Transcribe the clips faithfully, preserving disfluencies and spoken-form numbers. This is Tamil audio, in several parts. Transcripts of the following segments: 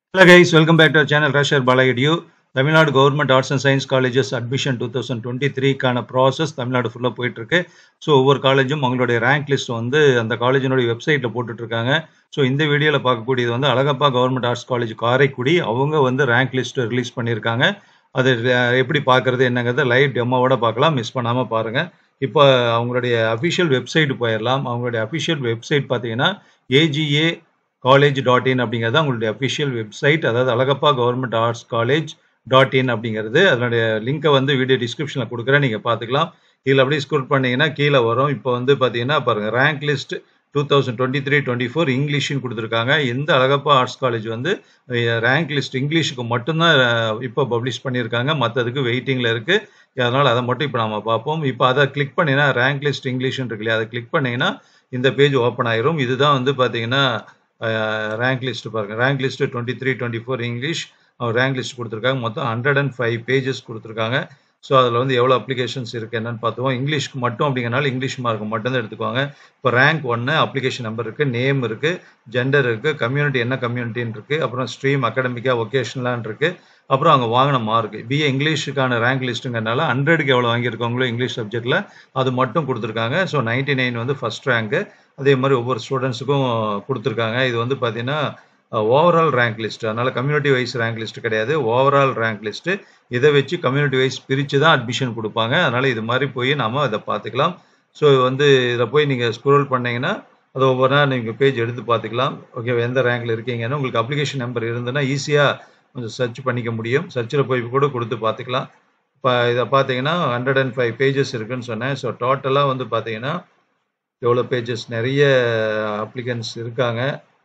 Hello guys, welcome back to our channel rajasekarbalaedu. Tamil Nadu Govt Arts and Science Colleges admission twenty twenty-three கான process Tamil Nadu full போயிட்டு இருக்கு. ஸோ ஒவ்வொரு காலேஜும் அவங்களுடைய ரேங்க் லிஸ்ட் வந்து அந்த காலேஜினுடைய வெப்சைட்டில் போட்டுட்டு இருக்காங்க. ஸோ இந்த வீடியோவில் பார்க்கக்கூடியது வந்து Alagappa government arts college Karaikudi. அவங்க வந்து ரேங்க் லிஸ்ட் ரிலீஸ் பண்ணியிருக்காங்க. அது எப்படி பார்க்கறது என்னங்கிறத லைவ் டெமோவோட பார்க்கலாம், மிஸ் பண்ணாமல் பாருங்கள். இப்போ அவங்களுடைய அஃபிஷியல் வெப்சைட் போயிடலாம். அவங்களுடைய அஃபிஷியல் வெப்சைட் பார்த்தீங்கன்னா ஏஜிஏ காலேஜ் டாட் இன் அப்படிங்கிறது அவங்களுடைய அஃபிஷியல் வெப்சைட். அதாவது Alagappa government arts college dot in அப்படிங்கிறது. அதனுடைய லிங்கை வந்து வீடியோ டிஸ்கிரிப்ஷனில் கொடுக்குறேன், நீங்கள் பார்த்துக்கலாம். இதில் அப்படியே ஸ்க்ரோல் பண்ணிங்கன்னா கீழே வரும். இப்போ வந்து பார்த்தீங்கன்னா பாருங்கள், rank list two thousand twenty three twenty four இங்கிலீஷ்னு கொடுத்துருக்காங்க. இந்த அழகப்பா ஆர்ட்ஸ் காலேஜ் வந்து ரேங்க் லிஸ்ட் இங்கிலீஷுக்கு மட்டும்தான் இப்போ பப்ளிஷ் பண்ணியிருக்காங்க, மற்றதுக்கு வெயிட்டிங்கில் இருக்குது. அதனால் அதை மட்டும் இப்போ நம்ம பார்ப்போம். இப்போ அதை கிளிக் பண்ணிங்கன்னா ரேங்க் லிஸ்ட் இங்கிலீஷ்னு இருக்கு இல்லையா, அதை கிளிக் பண்ணிங்கன்னா இந்த பேஜ் ஓப்பன் ஆயிரும். இதுதான் வந்து பார்த்தீங்கன்னா ரேங்க் லிஸ்ட் பாருங்க. Rank list twenty three twenty four English rank list கொடுத்துருக்காங்க. மொத்தம் ஹண்ட்ரட் அண்ட் ஃபைவ் பேஜஸ் கொடுத்துருக்காங்க. ஸோ அதில் வந்து எவ்வளோ அப்ளிகேஷன்ஸ் இருக்குது என்னன்னு பார்த்துவோம். இங்கிலீஷ்க்கு மட்டும் அப்படிங்கிறனால இங்கிலீஷ் மார்க் மட்டும்தான் எடுத்துக்குவாங்க. இப்போ ரேங்க் ஒன்று அப்ளிகேஷன் நம்பர் இருக்குது, நேம் இருக்குது, ஜெண்டர் இருக்குது, கம்யூனிட்டி என்ன கம்யூனிட்டின்னு இருக்குது, அப்புறம் ஸ்ட்ரீம் அகாடமிக்கா ஒகேஷனலான் இருக்குது, அப்புறம் அவங்க வாங்கின மார்க். பிஏ இங்கிலீஷுக்கான ரேங்க் லிஸ்ட்டுங்கிறனால ஹண்ட்ரடுக்கு எவ்வளோ வாங்கியிருக்காங்களோ இங்கிலீஷ் சப்ஜெக்டில் அது மட்டும் கொடுத்துருக்காங்க. ஸோ நைன்டி நைன் வந்து ஃபஸ்ட் ரேங்க்கு. அதே மாதிரி ஒவ்வொரு ஸ்டூடெண்ட்ஸுக்கும் கொடுத்துருக்காங்க. இது வந்து பார்த்தீங்கன்னா ஓவரால் ரேங்க் லிஸ்ட், அதனால் கம்யூனிட்டி வைஸ் ரேங்க் லிஸ்ட் கிடையாது, ஓவரால் ரேங்க் லிஸ்ட்டு. இதை வச்சு கம்யூனிட்டி வைஸ் பிரித்து தான் அட்மிஷன் கொடுப்பாங்க. அதனால் இது மாதிரி போய் நாம் அதை பார்த்துக்கலாம். ஸோ வந்து இதில் போய் நீங்கள் ஸ்க்ரோல் பண்ணிங்கன்னா அது ஒவ்வொரு நாள் நீங்கள் பேஜ் எடுத்து பார்த்துக்கலாம். ஓகே, எந்த ரேங்கில் இருக்கீங்கன்னு உங்களுக்கு அப்ளிகேஷன் நம்பர் இருந்ததுன்னா ஈஸியாக கொஞ்சம் சர்ச் பண்ணிக்க முடியும். சர்ச்சில் போய் கூட கொடுத்து பார்த்துக்கலாம். இப்போ இதை பார்த்தீங்கன்னா ஹண்ட்ரட் அண்ட் ஃபைவ் பேஜஸ் இருக்குதுன்னு சொன்னேன். ஸோ டோட்டலாக வந்து பார்த்தீங்கன்னா எவ்வளோ பேஜஸ், நிறைய அப்ளிகன்ஸ் இருக்காங்க.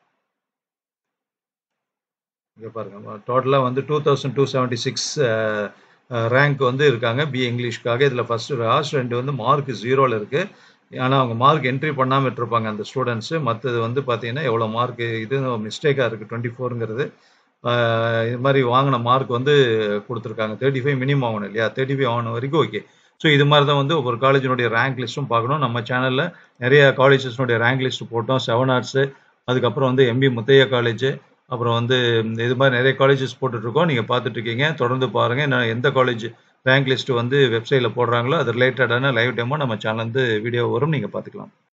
இங்கே பாருங்கள், டோட்டலாக வந்து two thousand two seventy six rank வந்து இருக்காங்க பிஏ இங்கிலீஷ்க்காக. இதில் ஃபஸ்ட்டு லாஸ்ட் ரெண்டு வந்து மார்க் ஜீரோவில் இருக்குது. ஆனால் அவங்க மார்க் என்ட்ரி பண்ணாமல் விட்டுருப்பாங்க அந்த ஸ்டூடெண்ட்ஸு. மற்றது வந்து பார்த்தீங்கன்னா எவ்வளோ மார்க்கு, இது மிஸ்டேக்காக இருக்குது, டுவெண்ட்டி ஃபோருங்கிறது. இது மாதிரி வாங்கின மார்க் வந்து கொடுத்துருக்காங்க. தேர்ட்டி ஃபைவ் மினிமம் ஆகணும் இல்லையா, தேர்ட்டி ஃபைவ் ஆகணும் வரைக்கும் ஓகே. ஸோ இது மாதிரி தான் வந்து ஒவ்வொரு காலேஜினுடைய ரேங்க் லிஸ்ட்டும் பார்க்கணும். நம்ம சேனலில் நிறைய காலேஜஸ்னுடைய ரேங்க் லிஸ்ட் போட்டோம். செவன் ஆர்ட்ஸு, அதுக்கப்புறம் வந்து எம்பி முத்தையா காலேஜ், அப்புறம் வந்து இது மாதிரி நிறைய காலேஜஸ் போட்டுட்ருக்கோம். நீங்கள் பார்த்துட்ருக்கீங்க, தொடர்ந்து பாருங்கள். நான் எந்த காலேஜ் ரேங்க் லிஸ்ட்டு வந்து வெப்சைட்டில் போடுறாங்களோ அது ரிலேட்டடான லைவ் டெமோ நம்ம சேனல் வந்து வீடியோ வரும், நீங்கள் பார்த்துக்கலாம்.